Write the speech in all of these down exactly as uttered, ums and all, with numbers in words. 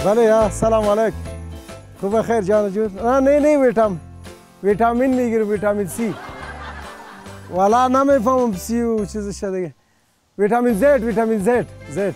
بله یا سلام علیکم. خوب خیر جان جون. نه نه نه ویتام ویتامین میگیرم ویتامین سی. والا نمیفهمم سی و چیزش دیگه. ویتامین زد ویتامین زد زد.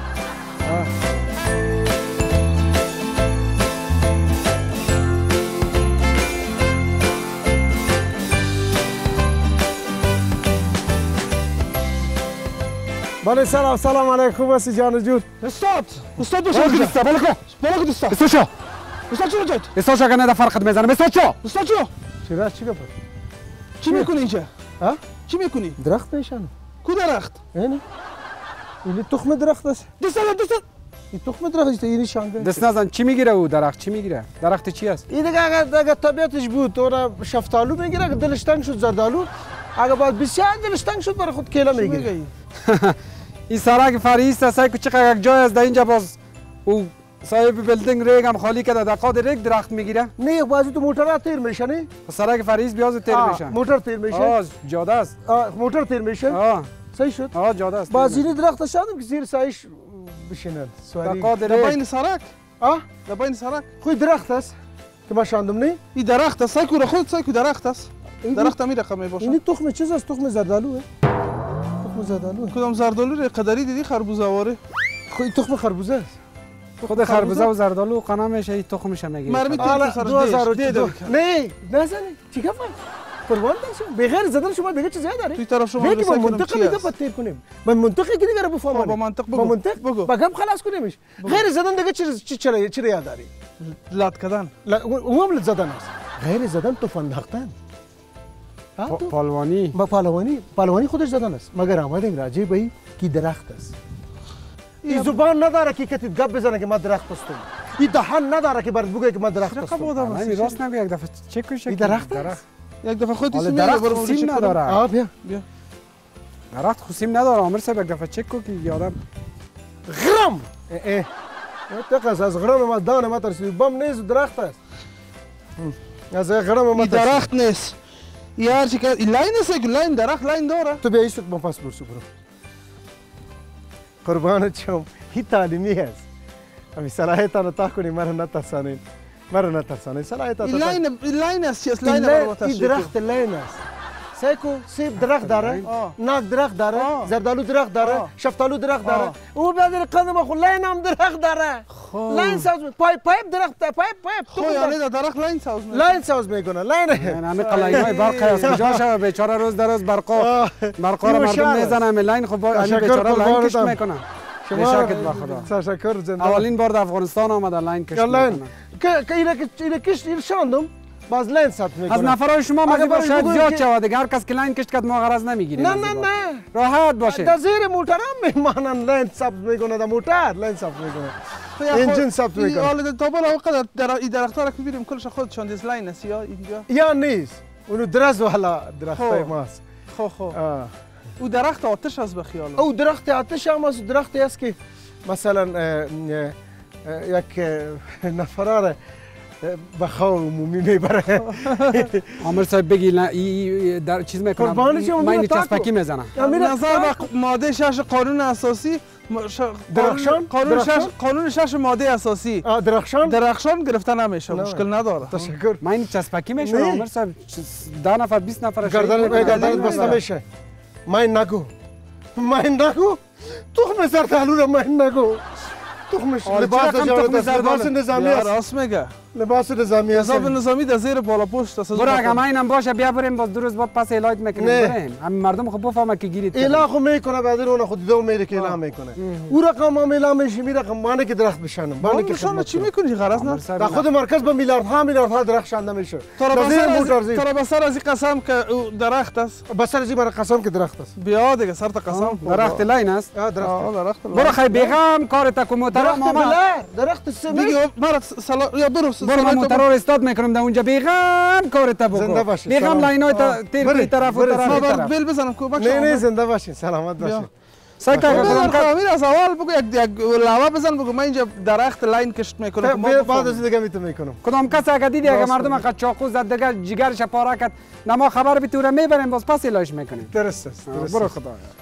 بله سلام سلام علیکم. خوب هستی جان جون؟ استاد استاد باشه استاد بالا کو بالا کو استاد استاد شو استاد چرا جات استاد شو کنه فرقت میزنه استاد شو استاد چرا چرا چی گفت؟ چی میکنی اینجا؟ ها؟ چی میکنی؟ درخت میشن. کو درخت؟ اینه این تخم درخت است. دست دست این تخم درخت است. این شانگه دست نزن. چی میگیره او درخت؟ چی میگیره؟ درخت چی است؟ این دیگه اگر اگر طبیعتش بود تو را شفتالو میگیره، اگر دلش تنگ شد زردالو، اگر بعد بسیار دلش تنگ شد برای خود کیلا میگیره. این سرک فریست است که چقدر یک جای است در اینجا باز او صاحب بلدینگ ریگ هم خالی کرده دقیقاً ریگ درخت میگیره. نه بازی تو موتر تیر میشه نه؟ سرک فریست بیاز تیر میشه. موتر تیر میشه. آه جاده است. آه موتر تیر میشه. آه صحیح شد. آه جاده است. بازی درخت شدم که زیر سایش بشینن. سواری. در بین سرک؟ آه در بین سرک؟ خود درخت است که ما شاندم نه؟ این درخت است. سایکو خود سایکو درخت است. درخت می رقم می باشه. این تخم چیز است؟ تخم زردالوه. تخم زردالو. کدام زردالو قدری دیدی خربوزه واره؟ خود تخم خربوزه است. خود خربوزه و زردالو قنا میشه این تخمش میگیره. مرمی تو سر دو هزار و دو. نه نزنی. چی گفت؟ قربان داشتم. بغیر زدن شما دیگه چیزی داره؟ توی طرف شما بگی من منطق دیگه پتیر کنیم. من منطقی که دیگه رو بفهمم. با منطق بگو. با منطق بگو. بگم خلاص کنیمش. غیر زدن دیگه چی چی چی چی یاد داری؟ لات کردن. لا اونم زدن است. غیر زدن تو فندختن. پالوانی با پالوانی پالوانی خودش زدن است. مگر آمدیم راجع به این کی درخت است. این زبان نداره که کتی گپ بزنه که ما درخت هستم. این دهان نداره که برات بگه که ما درخت هستم. نه راست نگو یک دفعه چک کن. این درخت است. یک دفعه خودت سیم درخت سیم نداره. آ بیا بیا. درخت خصیم نداره. عامر صاحب یک دفعه چک کن که یادم غرم اه تقص از غرم ما دانه ما ترسید بم نیست درخت است. از غرم ما درخت نیست. یار چی که لاین است که لاین درخت لاین داره. تو بیا ایست با پاس برسو برو. قربانت شم. این تعلیمی است. امی صلاحیتان تا کنی مرا نترسانید. مرا نترسانید. صلاحیتان تا لاین لاین است چیز لاین برات. این درخت لاین است. سیکو سیب درخت داره، ناک درخت داره، زردالو درخت داره، شفتالو درخت داره. او بعد قدم خو لاین هم درخت داره. لاین ساز پایپ پایپ درخت پایپ پایپ تو یعنی درخت لاین ساز میکنه. لاین ساز میکنه. لاین همه قلاینای برق از کجا شو بیچاره روز در روز برقا برقا رو مردم میزنن لاین خب همین بیچاره لاین کشت میکنه. شما با خدا تشکر زنده. اولین بار در افغانستان آمده لاین کشت میکنه. که اینا اینا کشت اینا شاندم. باز لاین ثبت میکنه. از نفرای شما مزید شاید زیاد شود دیگه هر کس که لاین کشت کرد ما غرض نمیگیریم. نه نه نه راحت باشه. در زیر موتر هم میمانن لاین ثبت میکنه. در موتر لاین ثبت میکنه. انجین ثبت میکنه. حالا تا بالا وقت در این درخت‌ها رو که ببینیم کلش خودشان دیز لاین است یا اینجا یا نیست. اونو درز والا درختای ماست. خو خو او درخت آتش است به خیال. او درخت آتش هم است. درختی است که مثلا یک نفراره به خواب عمومی میبره. عامر صاحب بگی در چیز میکنم من چسبکی میزنم. نظر به ماده شش قانون اساسی درخشان قانون شش قانون شش ماده اساسی درخشان درخشان گرفته نمیشه مشکل نداره. تشکر. من چسبکی میشم عامر صاحب ده نفر بیست نفر گردن گردن بسته میشه. من نگو من نگو تخم زردالو رو من نگو. تخمش لباس لباس نظامی است. راست میگه. لباس نظامی است. لباس نظامی در زیر بالا پشت است. برو اگه اینم باشه بیا بریم باز دو روز بعد پس الهیت میکنیم بریم. همین مردم خب بفهمه که گیرید. اله خو میکنه بعد اون خود دو میره که اله میکنه. او رقم هم اله میشه میره رقم مانه که درخت بشنم. مانه که شما چی میکنی غرض نه؟ در خود مرکز به میلیاردها میلیاردها درخت شنده میشه. تو را بسر از قسم که درخت است. بسر از این قسم که درخت است. بیا دیگه سر تا قسم. درخت لاین است. درخت. برو خی بیغم کارت کو محترم ماما. درخت سمی. دیگه مرا سلام یا برو برو موتور رو استاد میکنم در اونجا بیغم کارت بگو. بیغم لاینای تا تیر کوی طرف و طرف. بیل بزنم کو بخش. نه نه زنده باشین سلامت باشین. سعی کن امیر از اول بگو یک لوا بزن بگو من اینجا درخت لاین کشت میکنم. بعد از دیگه میتونم میکنم. کدام کسی اگه دیدی اگه مردم قد چاقو زد دیگه جگرش پاره کرد نما خبر بیتوره میبریم باز پس الهش میکنیم. درست است. برو خدا.